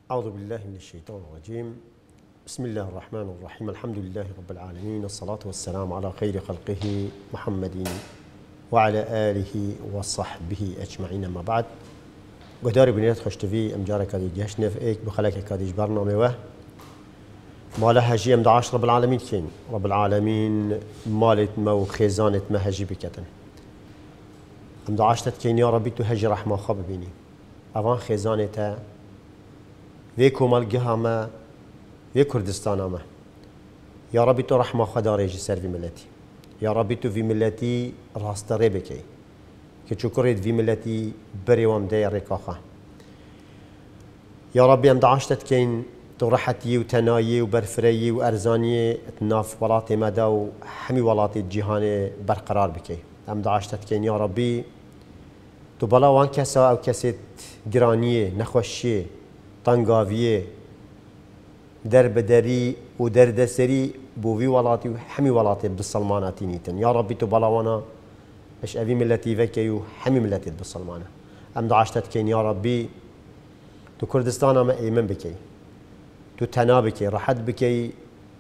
أعوذ بالله من الشيطان الرجيم. بسم الله الرحمن الرحيم. الحمد لله رب العالمين، الصلاة والسلام على خير خلقه محمد وعلى آله وصحبه أجمعين. أما بعد، قداري بنيت خوشتفي أمجارة كادي جهشنف إيك بخلك كاديش برنامج وه مالها هجي أمد عاش رب العالمين كين رب العالمين مالت مو خزانة ما هجي بكتن أمد عاشتت كين يا ربي تهجي رحمة خاب بيني أوان خزانة ويكو مالجها ما في كردستان ما يا ربي تو رحمة خدا ريجي سر في ملتي يا ربي تو في ملتي راستري بكي كتشكريت في ملتي بري ومدي ركاخة يا ربي أمد عاشتت كين تو رحتي وتنايي وبرفري وأرزاني تناف ولاتي مدى وحمي ولاتي الجهان برقرار بكي أمد عاشتت كين يا ربي تو بلا وان كسا أو كسيت جرانية نخوشية طنقاوية دربدري ودردسري بوفي ولاتي وحمي ولاتي بالسلماناتي نيتن يا ربي تو بلا وانا اش ابي ملتي فكي وحمي ملتي بالسلمانة أمد عاشتت كين يا ربي تو كردستان ما ايمن بكي تو تنا بكي راحت بكي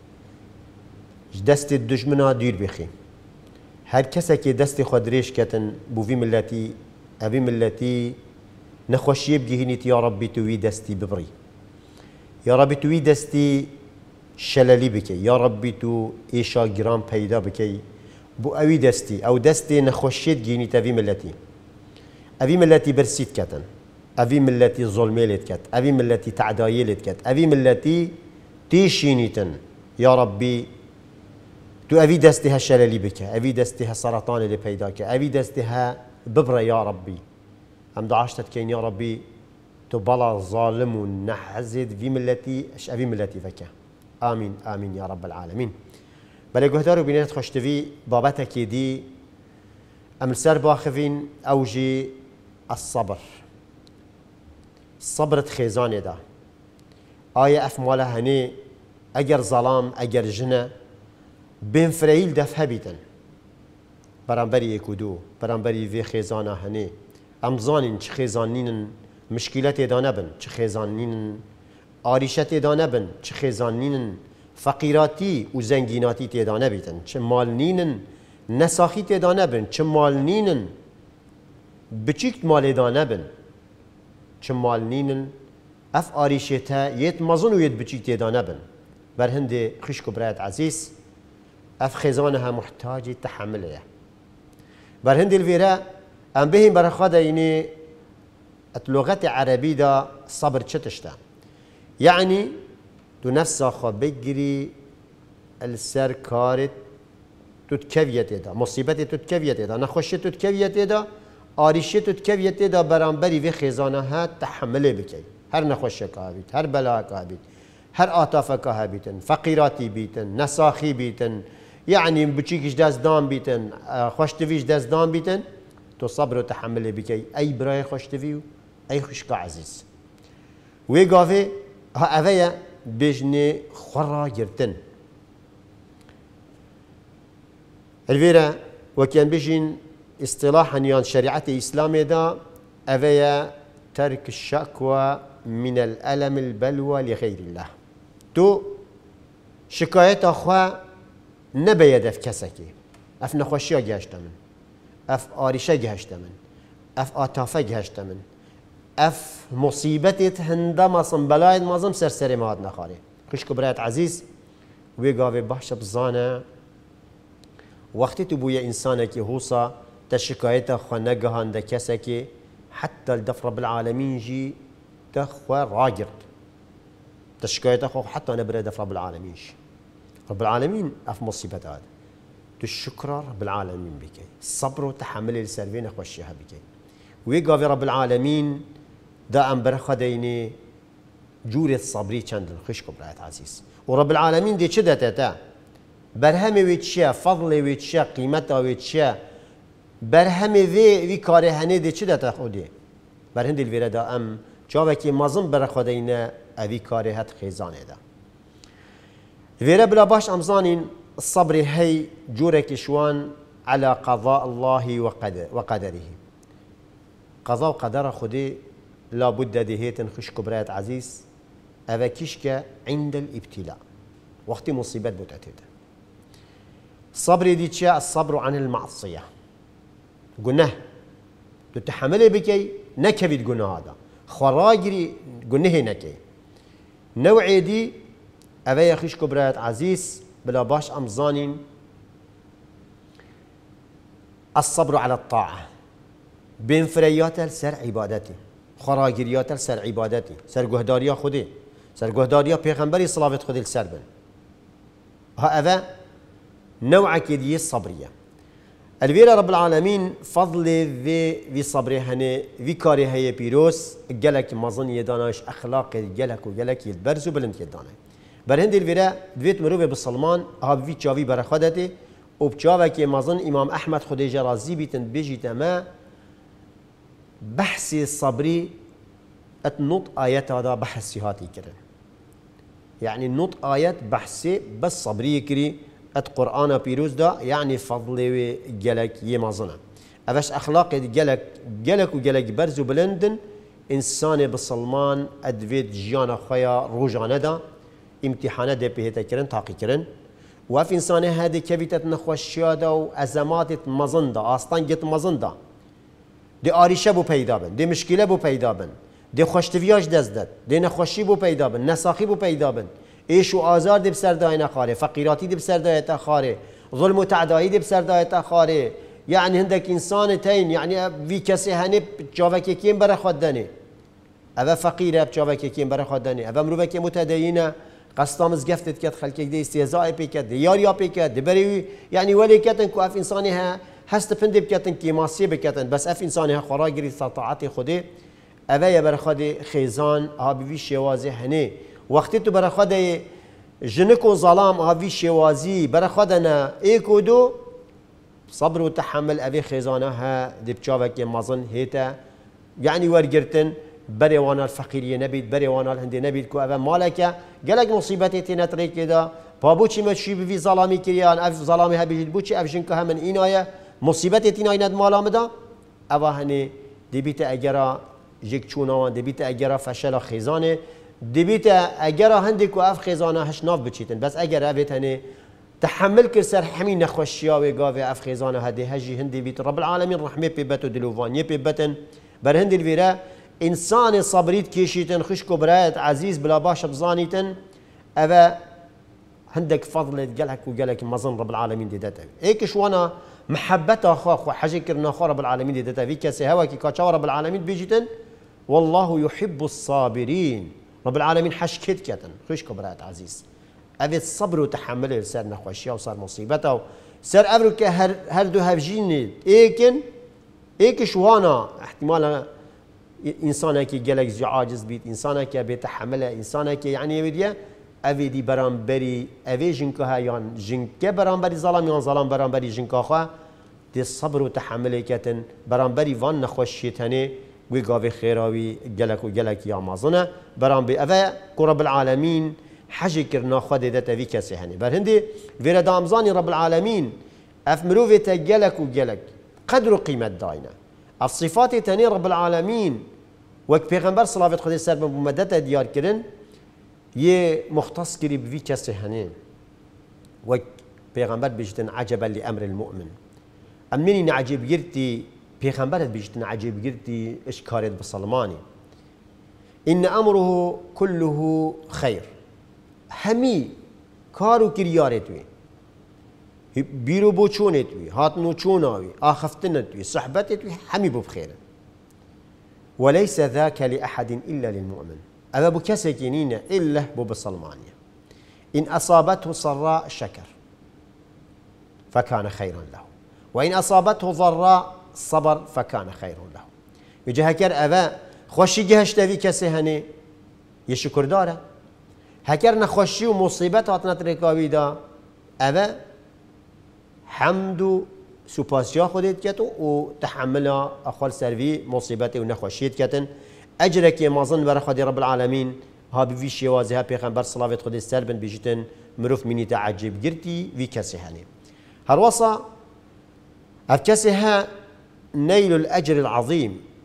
دست الدجمنا دير بخي هر كسا كي دستي خدريش كتن بوفي ملتي ابي ملتي نخوشي بجهنيت يا ربي توي دستي ببري يا ربي توي دستي شلالي بكي يا ربي تو ايشا جرام بيدا بكي بو اوي دستي او دستي نخوشيت جهنيت ابي ملتي ابي ملتي برسيت كتن ابي ملتي ظلميلت كت ابي ملتي تعدايلت كت ابي ملتي تيشينيتن يا ربي تو ابي دستي هالشلالي بك ابي دستي هالسرطان اللي بيداك ابي دستي ببرة يا ربي أمد عاشتت كين يا ربي تبلا ظالم ونحزد في ملتي اش ابي ملتي فكا آمين آمين يا رب العالمين. بلا قهدار وبنيت خوشتفي بابتك دي أمسر باخفين أوجي الصبر صبرة خيزان دا آية أفمالها هني أجر ظلام أجر جنة بين فريل دفها بيتن برانبري يكودو برانبري في خيزانة هني أمزانين چه خيزانين مشكلات دانبن چه خيزانين آريشت دانبن چه خيزانين فقيراتي وزنجيناتي تدانبيتن چه مالنين نساخي تدانبن چه مالنين بچيكت مال دانبن چه مالنين اف آريشتها يت مزون ويت بچيكت تدانبن برهند خشكو برات عزيز اف خيزانها محتاج تحملها برهند الفيرا ام بهم برخدا يعني اللغة العربية دا صبر چتشتا يعني تو نفسا خو بگیری السر کارت تتكويت دا مصيبت تتكويت دا نخوشت تتكويت دا آريشت تتكويت دا برانبري في خزانها تحمله بكي هر نخوش كهبيت هر بلا كهبيت هر آتاف كهبيتن فقيراتي بيتن نساخي بيتن يعني بچيكش دست دان بيتن خوشتفيش دست دان بيتن تو صبر وتحمل بكي أي براي خوشتفيو أي خشكا عزيز ويقافي ها أفيا بجني خرا جرتن الفيرا وكان بيجين اصطلاحا يان شريعة الإسلام دا أفيا ترك الشكوى من الألم البلوى لغير الله تو شكاية أخوة نبي دف كسكي اف نخوشيا جهشت من اف آريشة جهشت من اف آتافة جهشت من اف مصيبتت هنده مصم بلايد مازم سرسري ماد نخاري خشكو برات عزيز ويقاوي بحش بزانه وقتی تو بويا انسانك هوصا تشكايته خو نگهان ده كسكي حتى الدف رب العالمين جي تخوى راجرد تشكايته خو حتى نبرد دف رب العالمين جي رب العالمين اف مصيبت هذا الشكر رب العالمين بكي الصبر وتحمل السرفين اخوشيها بكي ويقافي رب العالمين دا ام برخديني جورة صبري چند الخشكو برات عزيز ورب العالمين دي چه داتا برهمي ويتشا فضلي ويتشا قيمتها ويتشا برهمي في كاره هني دي چه داتا خودي برهند الفيرا دا ام جاوكي مازم برخدينا اوي كاره هات خيزانه دا فيرا بلا باش امزانين الصبر هي جورك شوان على قضاء الله وقدره قضاء وقدر خدي لابد دهيتن خشكو برات عزيز أبا كيشك عند الابتلاء وقت مصيبة بتأتيته. صبر دي الصبر عن المعصية قلناه تتحمله بكي نكبت قلنا هذا خراجري قلناه نكي نوعي دي أبا يخيش كبرات عزيز بلا باش أمزانين الصبر على الطاعة بين فريات سر عبادتي خراجريات سر عبادتي سر جهداريا خدي سر جهداريا پیغمبري صلاة خدي السر بن هذا نوع كدي الصبرية الويرا رب العالمين فضل في صبره هني في كاره هي بيروس جلك مظن يداناش أخلاق جلك وجلك يتبرزوا بلند يدانه برهند الويرا دويت مروه بالسلمان هاب في تشافي برخدته وبتشافك مظن إمام أحمد خديجة رازي بيتن بيجي تما بحث الصبري اتنط آيات هذا بحث هاتي كرن يعني النط آيات بحثي بس صبري كري القرآن بيروز دا يعني فضل جلك يمازنا أبش أخلاق جلك وجلك برزو بلندن إنسان بسلمان أدفيد جيانا خيا روجانا دا امتحانات دي بهتا كرن تاقي كرن وفي إنسان هذه كبيتة نخوشيادا وأزمات مزندا أصلا جت مزندا دي آريشة بو پیدا بن دي مشكلة بو پیدا بن دي خوشتویاش دست داد دي نخوشی بو پیدا بن نساخی بو پیدا بن ایش و آزار دی بسر دای نخاره فقیراتی دی بسر دای تخاره ظلم و تعدایی دی بسر دای تخاره يعني هندك إنسان تين يعني في كسي هني بتشافك كيم برا خدني أبا فقيرة بتشافك كيم برا خدني أبا مروبك متدينة قصة مزقفتت كت خلك دي استهزاء بيكت دي ياريا بيكت دي بري يعني ولي كتن كو أف إنسانها هست فندي بكتن كيماسية بكتن بس أف إنسانها خراجري استطاعتي خدي أبا يا برا خدي خيزان أبي في شوازي هني وقتی تو برای خود جنک و ظلام آوی شوازی برای خودنا ایکودو صبر و تحمل أبي خزانة ها دبچاوك مازن هيتا يعني ورجرتن بري وانا الفقيرية نبيت بري وانا الهندي نبيت كو أبا مالك قالك مصيبتي تنتري كده بابوشي ما تشي بفي ظلامي كريان أف ظلامي هبي بوشي أف جنكها من إنايا مصيبتي تنايند مالام دا أبا هني دبيت أجرا جيك چوناوان دبيت أجرا فشل خزانة دبيت أجرا هندك وأف خزانة هشناف بتشيتن بس أجرا أبيت هني تحمل كسر حمين نخوشيا وقافي أف خزانة هدي هجي هندي بيت رب العالمين رحمة بيبتو دلوفان يبيبتن برهند الفيرا إنسان صبريت كيشيتن خشكو برايت عزيز بلا باش بزانيتن أبا عندك فضل قالك وقالك مظن رب العالمين دي داتا هيك شوانا محبته أخاك وحاجة كرنا أخو رب العالمين دي داتا في كاسي هوا كي كاتشاو رب العالمين بيجيتن والله يحب الصابرين رب العالمين حشكت كاتن خشكو برايت عزيز أبي الصبر وتحمله سر نخوشيا وصار مصيبته سر أبرك هردو هفجيني إيك شوانا احتمالا إنسانك جلك زي عاجز بيت إنسانك بيتحمله إنسانك يعني يوديه أبي دي برامبري أبي جنكها يان جنك برامبري ظلام يان ظلام برامبري جنكها دي الصبر وتحمله كتن برامبري وان نخوشيتني ويقافي خيراوي جلك يا مازنه برامبري أبا كرب العالمين حاجة كرنا خد داتا في كاسي هني برهندي فيرا دامزاني رب العالمين أفمروفي تجلك وجلك قدر قيمة داينا الصفات تاني رب العالمين وك پیغمبر صلاة خدي سر بمدته ديار كرن يه مختص كري بفي كاسي هني وك پیغمبر بيجتن عجبا لأمر المؤمن أمني نعجب جرتي پیغمبر بيجتن عجب جرتي إيش كارد بسلماني إن أمره كله خير همي كارو كريارتوي بيرو بوچونتوي هاتنو چوناوي آخفتنتوي صحبتتوي همي بخير وليس ذاك لأحد إلا للمؤمن أبا بكسكينين إلا ببصلمانيا إن أصابته سراء شكر فكان خيرا له وإن أصابته ضراء صبر فكان خيرا له يجهكر أبا خوشي جهشتوي كسهني يشكر داره هكر نخوشي ومصيبات هاتنات ركاوي دا أبا حمد سوباسيا خودت كتو وتحملها أخوال سرفي مصيباتي ونخوشيت كتن أجرك يا مازن برا خدي رب العالمين ها بفي شوازي ها بيغمبر صلاة خدي سربن بيجتن مروف مني تعجب جرتي في كسي هاني هروصا أف كسي ها نيل الأجر العظيم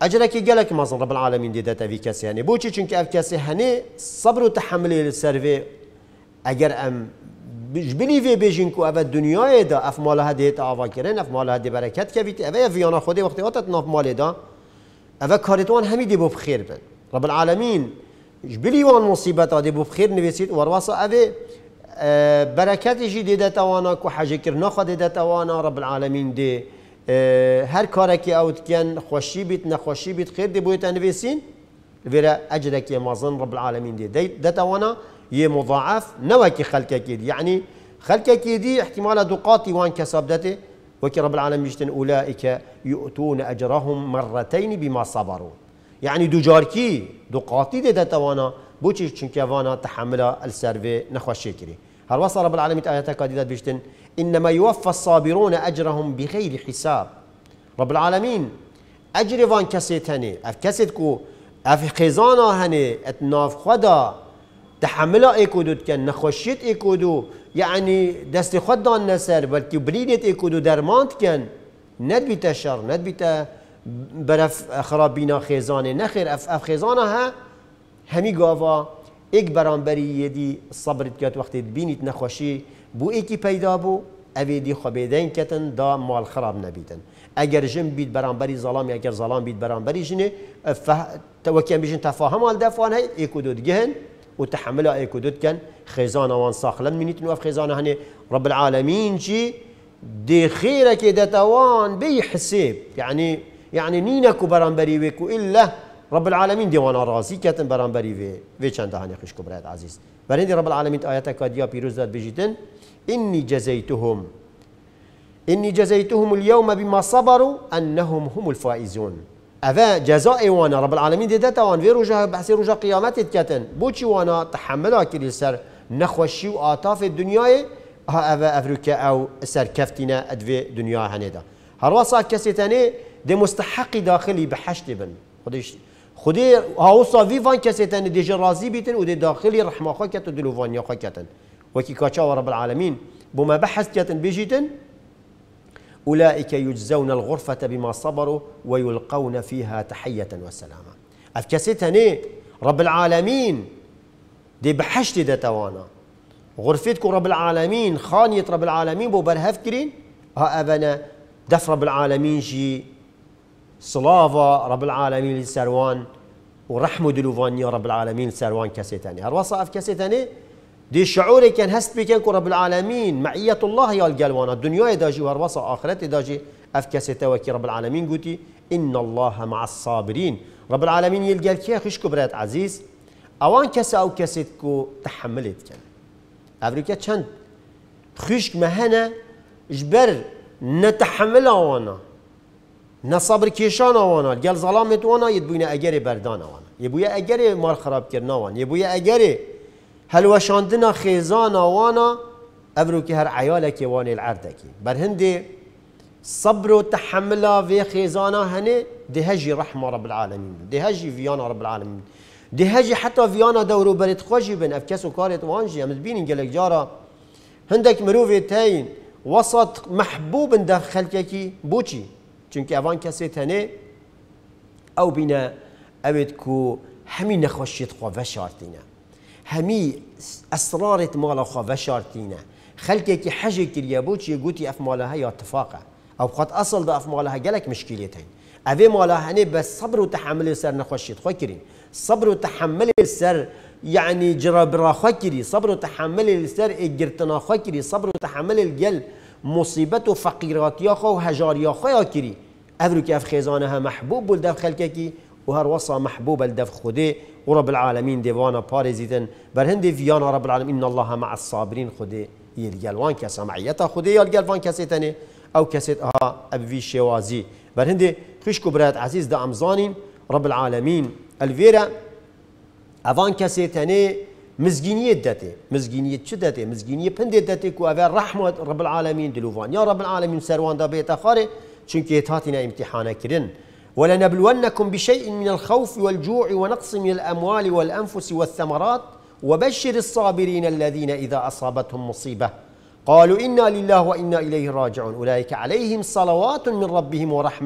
اجرك جلك مازن رب العالمين ديدت في كسي هني بوشي چونك اف كسي هني صبر وتحمل السرفي اگر ام بجبلي في بيجينكو اف الدنيا دا اف مالها ديت اوا كرن اف مالها دي بركات كبيت اف فيانا خودي وقت وقت ناف مال دا اف كارتوان همي دي بو بخير بن رب العالمين جبلي وان مصيبات دي بو بخير نويسيت ورواصا اف بركات يجي ديدت اوانا كو حاجه كرنا خد ديدت اوانا رب العالمين دي هر کارکی اوت کن خوشی بیت نخوشی بیت خیر دی بویت انویسین ویرا اجرك يا مازن رب العالمين دي دتوانا يه مضاعف نواكي خلقك دي يعني خلقك دي احتمال دقاتي وان كسبدته وكي رب العالمين يجتن اولئك يؤتون اجرهم مرتين بما صبروا يعني دوجاركي دقاتي دي دتوانا بوچي چنكوانا تحمل السيرفي نخوشي كري هل وصل رب العالمين اياتك قاديدات بيجتن إنما يوفى الصابرون أجرهم بغير حساب رب العالمين أجر وان كسيت هني أف كسيت كو أف خزانة هني اتناف خدا تحمل إيكودو كان نخشيت إيكودو يعني دست خدا النسر بلكي بريدت إيكودو درمانت كان ند بيتا شر ند بيتا برف خرابينا خزانة نخير أف خزانة ها همي قافا إيك برانبري يدي الصبر كات وقت بينت نخشي بو ایکی پیدا بو اوی دی خبیدین کتن دا مال خراب نبیدن اگر جن بید برانبری ظلام اگر ظلام بید برانبری جنه وكان بيجن تفاهم على دفعان هاي ايكودود جهن وتحملها ايكودود كان خزانه وان صاخلن منيت نوف خزانه هني رب العالمين جي دي خيرك دتوان بي حساب يعني نينكو برانبري ويكو الا رب العالمين دي وانا راضي كاتن برانبري في چند هاني خشكو براد عزيز برندي رب العالمين آياتك ديا بيروز داد بيجيتن إني جزيتهم اليوم بما صبروا أنهم هم الفائزون أفا جزاء وانا رب العالمين دي داتا وان في رجاء بحثي رجاء قيامات كاتن بوشي وانا تحملها كل سر نخوشي وآطاف الدنيا ها أفا أفريكا أو سر كفتنا أدفي دنيا هندا هرواصا كسيتاني دي مستحق داخلي بحشت بن خدي هاوصا في فان كسيتاني دي جرازي بيتن ودي داخلي رحمة خاكت ودلوفانيا خاكتن وكي كاتشا رب العالمين بما بحث كاتن بيجيتن أولئك يجزون الغرفة بما صبروا ويلقون فيها تحية وسلاما أفكسيتني رب العالمين دي بحشت دتوانا غرفتكم رب العالمين خانية رب العالمين بو برهف كرين ها أبنا دف رب العالمين جي صلافة رب العالمين للسروان ورحمة دلوفانيا رب العالمين للسروان كسيتني هالوصا أفكسيتني دي شعوري كان هست بيكنكو رب العالمين معية الله يا الجلوانا الدنيا داجي وهروصا آخرتي داجي أفكاسي وكي رب العالمين قوتي إن الله مع الصابرين رب العالمين يلقى كي خشكو برات عزيز أوان كسا أو كسيتكو تحملت كان أفريكا چند خشك مهنا جبر نتحملها وانا نصبر كيشانا وانا الجل ظلامت وانا يدبونا أجري بردانا وانا يبويا أجري مال خراب كرنا وانا يبويا أجري هل وشاندنا خيزانا وانا أبروكي هر عيالك واني العردكي برهندي صبر وتحملها في خيزانا هني دي هجي رحمة رب العالمين دي هجي فيانا رب العالمين دي هجي حتى فيانا دورو بريد خوشي بن أفكاسو كارت وانجي مدبينين قالك جارة هندك مروفي تاين وسط محبوب داخلكي بوشي چونك أفان كاسيت هني أو بنا أبدكو همين نخوشيت خوا وشارتينا همي أسرارت مالا خوا وشارتينا خلقك حاجة كريا بوشي يقولي أف مالها يا اتفاقا أو قد أصل دا أف مالها جالك مشكلتين أفي مالها هني بس صبر وتحمل السر نخوشيت خوا كرين صبر وتحمل السر يعني جرى برا خوا كري صبر وتحمل السر اجرتنا خوا كري صبر وتحمل الجل مصيبة وفقيرات يا خو وهجار يا خو يا كري أفرك أف خزانها محبوب والدف خلقكي وهر وصى محبوب الدف خدي ورب العالمين ديوانا بارزيتن برهندي فيانا رب العالمين إن الله مع الصابرين خدي يلقال وان كسا معيتا خدي يلقال وان كسيتني أو كسيتها أبي شوازي برهندي خشكو برات عزيز دا أمزانين رب العالمين الفيرا أفان كسيتني مزجينية داتي مزجينية شدتي مزجينية بندي داتي كو أفا رحمة رب العالمين دلوفان يا رب العالمين سروان دا بيتا خاري چونكي تاتنا امتحانا كرن ولنبلونكم بشيء من الخوف والجوع ونقص من الأموال والأنفس والثمرات وبشر الصابرين الذين إذا أصابتهم مصيبة قالوا إنا لله وإنا إليه راجعون أولئك عليهم صلوات من ربهم ورحمة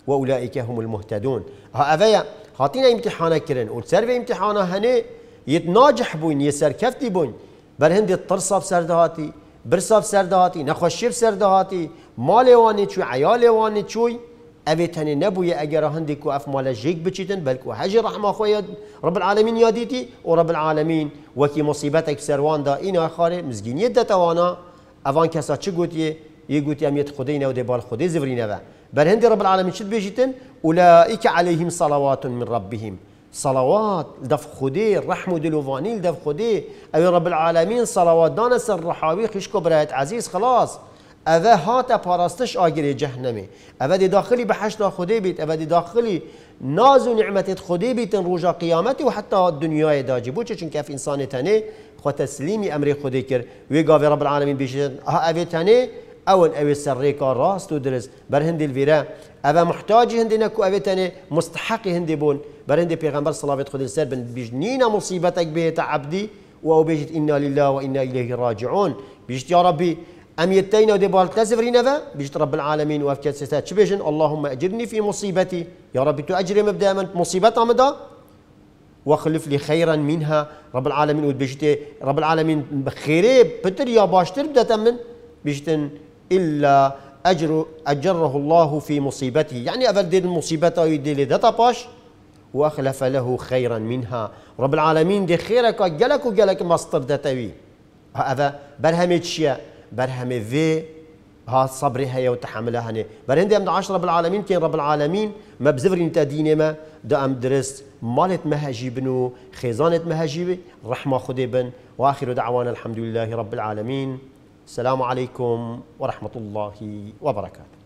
وأولئك هم المهتدون. ها أفيا هاتينا امتحانا كرن والسرفي امتحانا هني يتناجح بوين يسر كفتي بوين برهند الطرصة بسردهاتي برصة بسردهاتي نخوشي بسردهاتي مالي واني شوي عيالي واني شوي أبي تاني نبوي أجر هندك وأف مال جيك بتشيتن بلكو حاجي رحمة خويا رب العالمين ياديتي ورب العالمين وكي مصيبتك سروان دا إنا خاري مزجين يدة توانا أفان كسا چه قوتي يقوتي أميت خدينا ودبال خدي زفرينا ذا برهندي رب العالمين شد بيجيتن أولئك عليهم صلوات من ربهم صلوات دف خدي رحمة دلوفاني دف خدي أي رب العالمين صلوات دانا سر رحاوي خشكو برايت عزيز خلاص أذا هات باراستش آجر جهنمي أذا دي داخلي بحشت خدي بيت أذا دي داخلي ناز ونعمة خدي بيت رجا قيامتي وحتى الدنيا داجي بوچه چون كيف إنسان تاني خو تسليمي أمر خدي كر ويقاوي رب العالمين بيجن ها أذا تاني أول أوي سريكا راست ودرس برهندي الفيرا أذا محتاج هندي نكو أذا تاني مستحق هندي بون برهندي بيغمبر صلى الله عليه وسلم بيجنينا مصيبتك بيت عبدي وأو بيجت إنا لله وإنا إليه راجعون بيجت يا ربي أم يتينا ودبال تزفرين ذا بيجت رب العالمين وأفكار ستات شبيجن اللهم أجرني في مصيبتي يا ربي تأجري مبدأ من مصيبتها مدى واخلف لي خيرا منها رب العالمين وبيجت رب العالمين بخيري بتر يا باشتر بدأ من بيجتن إلا أجره الله في مصيبته يعني أفل المصيبة يدي دتا باش وأخلف له خيرا منها رب العالمين دي خيرك جلك وجلك مصدر دتوي هذا برهم الشيء برهم في ها صبري هي وتحملها هني برهندي أمد عشر رب العالمين كين رب العالمين ما بزفرين تديني ما دا أم درس مالت مهاجبنو خزانة مهاجب رحمة خديبن وآخر دعوانا الحمد لله رب العالمين السلام عليكم ورحمة الله وبركاته.